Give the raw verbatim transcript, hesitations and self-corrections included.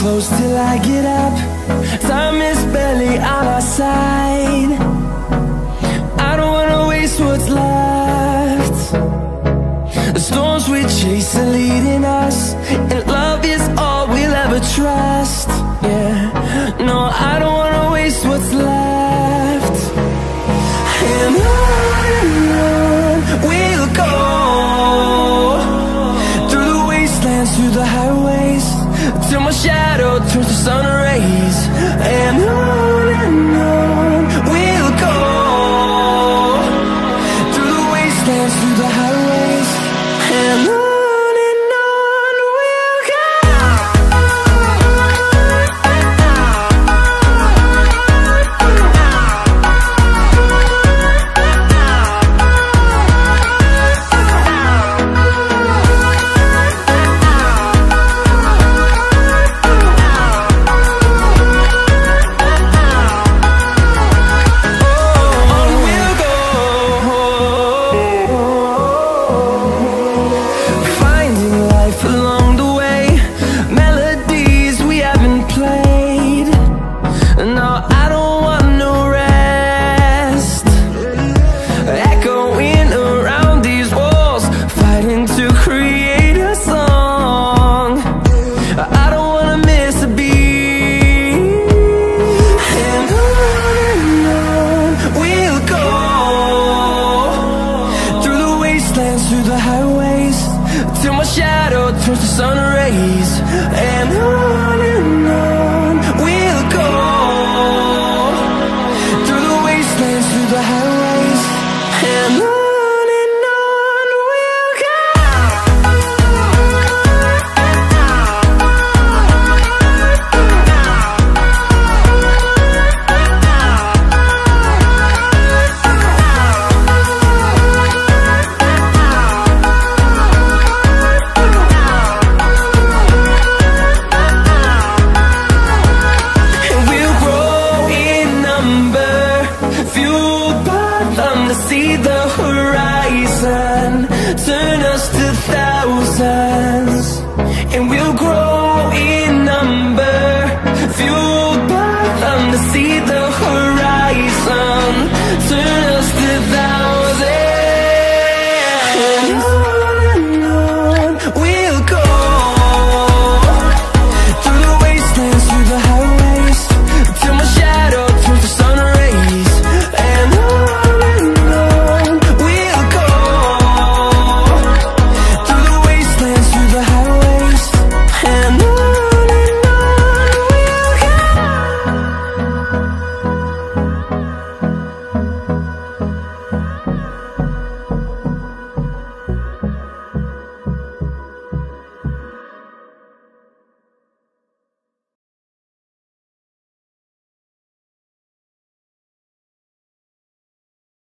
close till I get up. Time is barely on our side. I don't wanna waste what's left. The storms we chase are leading us, and love is all we'll ever trust. Yeah, no, I don't wanna waste what's left. And on and on we'll go, through the wastelands, through the highways, till my shadow turns to sun rays. And on and on we'll go, through the wastelands, through the highways, and on. Through the highways, till my shadow turns to sun rays. And on and on we'll go, through the wastelands, through the highways, and on. See the horizon turn us to thousands, and we'll grow in number, fueled by them to see the